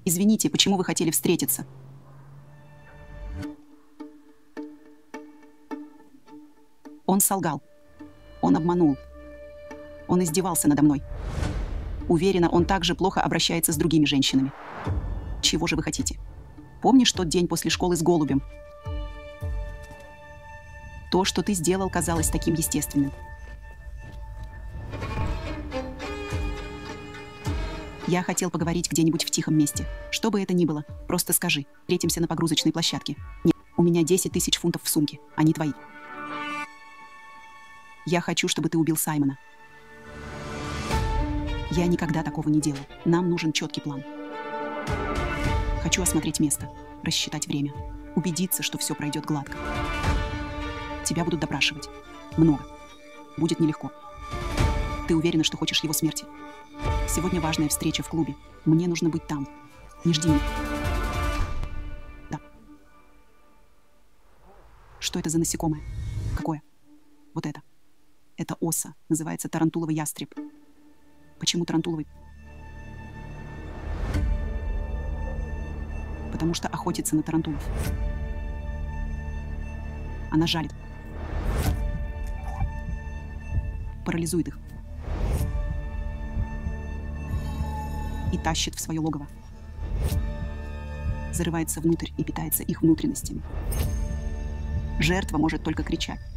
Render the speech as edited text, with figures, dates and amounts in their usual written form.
Извините, почему вы хотели встретиться? Он солгал. Он обманул. Он издевался надо мной. Уверена, он также плохо обращается с другими женщинами. Чего же вы хотите? Помнишь тот день после школы с голубем? То, что ты сделал, казалось таким естественным. Я хотел поговорить где-нибудь в тихом месте. Что бы это ни было, просто скажи. Встретимся на погрузочной площадке. Нет, у меня 10 000 фунтов в сумке. Они твои. Я хочу, чтобы ты убил Саймона. Я никогда такого не делал. Нам нужен четкий план. Хочу осмотреть место, рассчитать время, убедиться, что все пройдет гладко. Тебя будут допрашивать. Много. Будет нелегко. Ты уверена, что хочешь его смерти? Сегодня важная встреча в клубе. Мне нужно быть там. Не жди меня. Да. Что это за насекомое? Какое? Вот это. Это оса. Называется тарантуловый ястреб. Почему тарантуловый? Потому что охотится на тарантулов. Она жалит. Парализует их. И тащит в свое логово. Зарывается внутрь и питается их внутренностями. Жертва может только кричать.